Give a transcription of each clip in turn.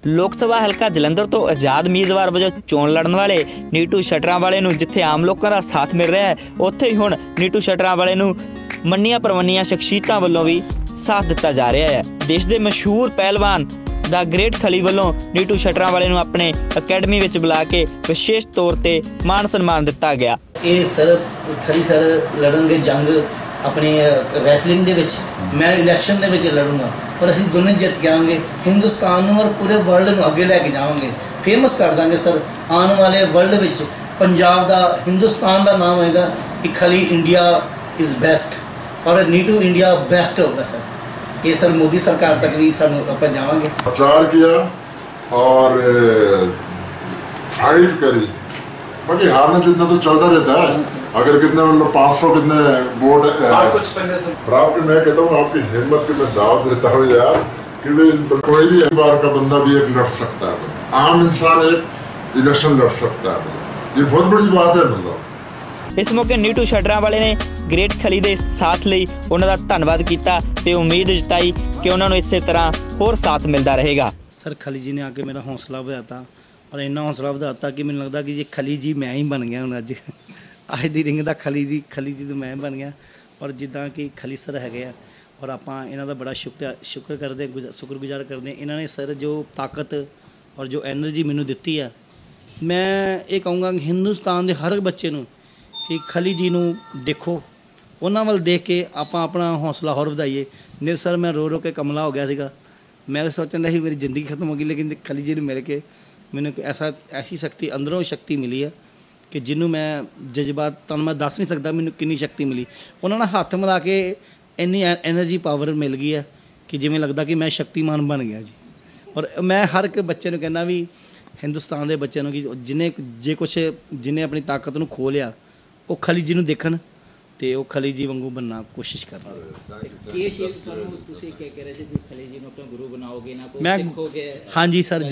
ਲੋਕ ਸਭਾ ਹਲਕਾ ਜਲੰਧਰ ਤੋਂ ਆਜ਼ਾਦ ਉਮੀਦਵਾਰ ਵਜੋਂ ਚੋਣ ਲੜਨ ਵਾਲੇ ਨੀਟੂ ਸ਼ਟਰਾਂਵਾਲੇ ਨੂੰ ਜਿੱਥੇ ਆਮ ਲੋਕਾਂ ਦਾ ਸਾਥ ਮਿਲ ਰਿਹਾ ਹੈ, ਉੱਥੇ ਹੀ ਹੁਣ ਨੀਟੂ ਸ਼ਟਰਾਂਵਾਲੇ ਨੂੰ ਮੰਨੀਆਂ ਪ੍ਰਮੰਨੀਆਂ ਸ਼ਖਸੀਅਤਾਂ ਵੱਲੋਂ ਵੀ ਸਾਥ ਦਿੱਤਾ ਜਾ ਰਿਹਾ ਹੈ। ਦੇਸ਼ ਦੇ ਮਸ਼ਹੂਰ ਪਹਿਲਵਾਨ ਦਾ ਗ੍ਰੇਟ ਖਲੀ ਵੱਲੋਂ ਨੀਟੂ ਸ਼ਟਰਾਂਵਾਲੇ ਨੂੰ ਆਪਣੇ ਅਕੈਡਮੀ ਵਿੱਚ ਬੁਲਾ ਕੇ ਵਿਸ਼ੇਸ਼ ਤੌਰ ਤੇ ਮਾਣ ਸਨਮਾਨ ਦਿੱਤਾ ਗਿਆ। ਇਹ ਸਰ ਖਲੀ ਸਰ ਲੜਨਗੇ ਜੰਗ अपने रैसलिंग दे विच, मैं इलैक्शन दे विच लड़ूंगा और असीं दोनों जित के आवांगे, हिंदुस्तान और पूरे वर्ल्ड नूं अगे लैके जावांगे, फेमस कर देंगे सर। आने वाले वर्ल्ड विच पंजाब दा, हिंदुस्तान दा नाम होएगा कि खली इंडिया इज़ बेस्ट और नीटू इंडिया बेस्ट होगा सर। ये सर मोदी सरकार तक भी सर अपन जावांगे। प्रचार किया और फाइट करी, बाकी हारना जितना तो चलता रहता है। अगर कितने मतलब 500 कितने वोट प्राप्त, मैं कहता हूँ आपकी हिम्मत की मैं दावत देता हूँ यार कि भाई कोई भी बार का बंदा भी एक लड़ सकता है, आम इंसान एक इलेक्शन लड़ सकता है, ये बहुत बड़ी बात है। मतलब इस मौके नीटू शटरांवाले ने ग्रेट खली के साथ ਲਈ ਉਹਨਾਂ ਦਾ ਧੰਨਵਾਦ ਕੀਤਾ ਤੇ ਉਮੀਦ ਜਤਾਈ ਕਿ ਉਹਨਾਂ ਨੂੰ ਇਸੇ ਤਰ੍ਹਾਂ ਹੋਰ ਸਾਥ ਮਿਲਦਾ ਰਹੇਗਾ। सर खली जी ने आके मेरा हौसला बढ़ाता और इन्ना हौसला बढ़ाता कि मैंने लगता कि ये खली जी मैं ही बन गया हूँ। अज दी रिंग का खली जी तो मैं बन गया। और जिदा कि खली सर है और आप इन्हों का बड़ा शुक्र करते, शुक्रगुजार करते। इन्होंने सर जो ताकत और जो एनर्जी मैनू दी है, मैं ये कहूँगा कि हिंदुस्तान के हर बच्चे नू कि खली जी नू देखो, उन्होंने वाल देख के आप अपना हौसला होर वधाइए। नहीं सर मैं रो रो के कमला हो गया सीगा, मैं तो सोचन रहा मेरी ज़िंदगी खत्म हो गई, लेकिन खली जी ने मिल के मैंने ऐसी शक्ति अंदरों शक्ति मिली है कि जिन्हों मैं जज्बात तुहानूं मैं दस नहीं सकता मैंने कितनी शक्ति मिली। उन्होंने हाथ मिला के इन्नी एनर्जी पावर मिल गई है कि जिवें लगता कि मैं शक्तिमान बन गया जी। और मैं हर एक बच्चे नूं कहना भी हिंदुस्तान के बच्चों कि जिन्हें जे कुछ जिन्हें अपनी ताकत नूं खो लिया वो खली जी नूं देखण ते वो खली जी वांगू बनना कोशिश करना। मैं हाँ जी सर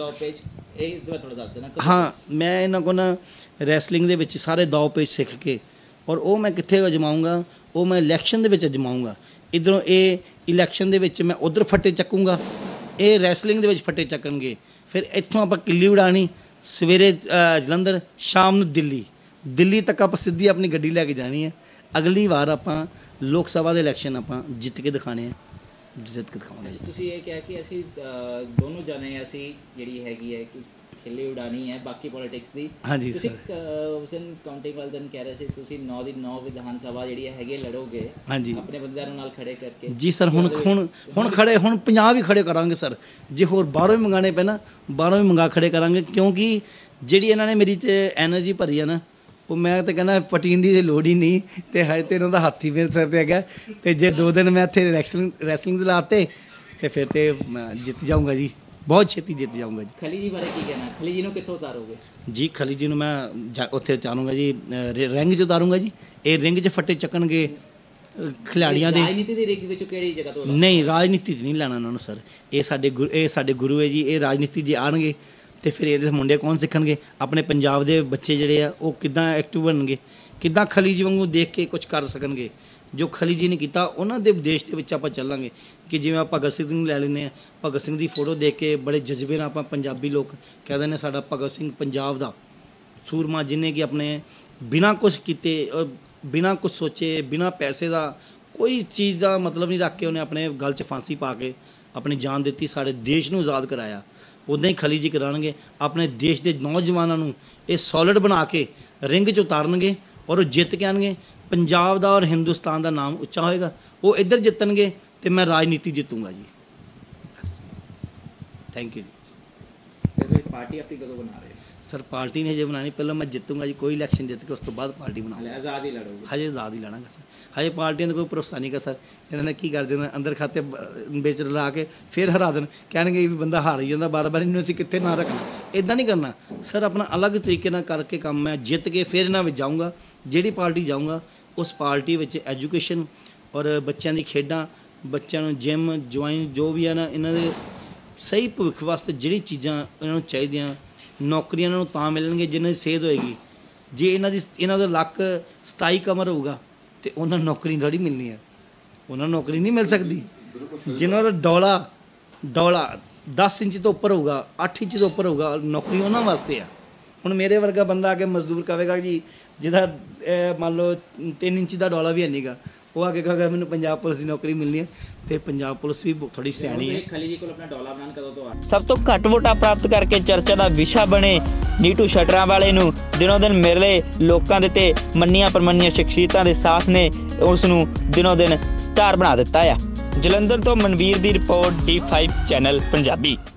जरूर। हाँ मैं इन्हों को ना रैसलिंग दे विच सारे दाव पेच सीख के और वो मैं कित्थे अजमाऊँगा, वो मैं इलैक्शन दे विच अजमाऊँगा। इधरों ये इलैक्शन दे विच मैं उधर फट्टे चकूँगा, ये रैसलिंग दे विच फट्टे चकणगे। फिर इत्थों आपां किल्ली उड़ानी, सवेरे जलंधर, शाम नूं दिल्ली तक आप सीधी अपनी गड्डी लैके जानी है। अगली बार आप लोक सभा के इलैक्शन आप जित के दिखाने हैं, जित के दिखावांगे। तुसीं ये क्या कि असीं दोनों जाने असीं जिहड़ी हैगी है कि खिल्ली उड़ानी है बाकी पॉलिटिक्स दी। हाँ जी सर उस दिन काउंटिंग वाले दिन कह रहे थे तुसीं 9 दी 9 विधान सभा जिहड़ी हैगी लड़ोगे। हाँ जी अपने बंदियां नाल खड़े करके। जी सर हुण खड़े हुण 50 भी खड़े करांगे सर, जे होर बाहरों भी मंगाने पे ना 12 भी मंगा खड़े करांगे, क्योंकि जिहड़ी इन्होंने मेरी एनर्जी भरी है ना वो मैं तो कहना पटीन की लोड़ ही नहीं। तो हज तो इन्हों हाथी मेरे सिर पर है, तो जे 2 दिन मैं इतने रैसलिंग लाते तो फिर तो मैं जित जाऊँगा जी, बहुत छेती जित जाऊँगा जी। खली जी बारे की कहना, खली जी कितों उतारोगे? जी खली जी मैं उत्थे उतारूँगा जी, रिंग च उतारूँगा जी। ये रिंग च फट्टे चकणगे खिलाड़ियां दे। राजनीति दी रिंग विच किहड़ी जगह तो नहीं, राजनीति च नहीं लैना उन्होंने सर। ये साडे गुरु है जी, ये राजनीति जे आउणगे तो फिर ये मुंडे कौन सीखणगे? अपने पंजाब के बच्चे जिहड़े आ वो किद्दां एक्टिव बनणगे, किद्दां खली जी वांगू देख के कुछ कर सकणगे। जो खली जी ने किया उन्होंने दे देश के विच आपां चलांगे कि जिवें आप भगत सिंह लै लैने, भगत सिंह की फोटो देख के बड़े जज्बे नाल आपां पंजाबी लोग कह देने साडा भगत सिंह पंजाब दा सूरमा, जिन्हें कि अपने बिना कुछ किते, बिना कुछ सोचे, बिना पैसे का कोई चीज़ का मतलब नहीं रख के उन्हें अपने गल च फांसी पा के अपनी जान दी, साढ़े देश नूं आज़ाद कराया। उदां ही खली जी कराणगे, अपने देश के नौजवानों नूं ये सॉलिड बना के रिंग च उतारनगे और जित के आएंगे। पंजाब का और हिंदुस्तान का नाम उच्चा होएगा। वो इधर जितणगे तो मैं राजनीति जितूँगा जी। थैंक यू जी। पार्टी अपनी कदों बना रहे? सर पार्टी नहीं हजे बनानी, पहले मैं जितूँगा जी, कोई इलैक्शन जित के उस तो बाद पार्टी बनाऊँगा। आज़ाद ही लड़ोगे? हजे आज़ाद ही लड़ांगा सर, हजे पार्टियों का कोई भरोसा नहीं का सर। इन्होंने की कर देना अंदर खाते बेच ला के फिर हरा देन, कहणगे भी बंदा हार ही जाता बार बार, इन्होंने असीं कित्थे ना रखना। इदां नहीं करना सर, अपना अलग तरीके नाल करके काम मैं जित के फिर इन्हां विच जाऊँगा। जिहड़ी पार्टी जाऊँगा उस पार्टी विच एजुकेशन और बच्चों की खेडां, बच्चों जिम ज्वाइन जो भी है ना, इन्हां दे सही भविख वास्ते जिहड़ी चीज़ां इन्हां नूं चाहीदियां, नौकरियां इन्हां नूं तां मिलणगीਆਂ जिन्हां दी सेहत होएगी। जे इन्हां दा लक 27 कमर होगा तो उन्होंने नौकरी थोड़ी मिलनी है, उन्होंने नौकरी नहीं मिल सकती। जिन्होंने डौला 10 ਇੰਚ ਤੋਂ ਉੱਪਰ ਹੋਊਗਾ, 8 ਇੰਚ ਤੋਂ ਉੱਪਰ ਹੋਊਗਾ, ਨੌਕਰੀ ਉਹਨਾਂ ਵਾਸਤੇ ਆ। ਹੁਣ ਮੇਰੇ ਵਰਗਾ ਬੰਦਾ ਆ ਕੇ ਮਜ਼ਦੂਰ ਕਹੇਗਾ ਜੀ ਜਿਹਦਾ ਮੰਨ ਲਓ 3 ਇੰਚ ਦਾ ਡੋਲਾ ਵੀ ਹੈ ਨਹੀਂਗਾ, ਉਹ ਆ ਕੇ ਕਹੇਗਾ ਮੈਨੂੰ ਪੰਜਾਬ ਪੁਲਿਸ ਦੀ ਨੌਕਰੀ ਮਿਲਣੀ ਹੈ। ਤੇ ਪੰਜਾਬ ਪੁਲਿਸ ਵੀ ਥੋੜੀ ਸਿਆਣੀ ਹੈ। ਖਲੀ ਜੀ ਕੋਲ ਆਪਣਾ ਡੋਲਾ ਬਣਾਉਣ ਕਦੋਂ ਤੋਂ ਆ ਸਭ ਤੋਂ ਘੱਟ ਵੋਟਾਂ ਪ੍ਰਾਪਤ ਕਰਕੇ ਚਰਚਾ ਦਾ ਵਿਸ਼ਾ ਬਣੇ ਨੀਟੂ ਸ਼ਟਰਾਂਵਾਲੇ ਨੂੰ ਦਿਨੋਂ ਦਿਨ ਮਿਲੇ ਲੋਕਾਂ ਦੇ ਤੇ ਮੰਨੀਆਂ ਪ੍ਰਮੰਨੀਆਂ ਸ਼ਖਸੀਅਤਾਂ ਦੇ ਸਾਥ ਨੇ ਉਸ ਨੂੰ ਦਿਨੋਂ ਦਿਨ ਸਟਾਰ ਬਣਾ ਦਿੱਤਾ ਆ। ਜਲੰਧਰ ਤੋਂ ਮਨਵੀਰ ਦੀ ਰਿਪੋਰਟ D5 ਚੈਨਲ ਪੰਜਾਬੀ।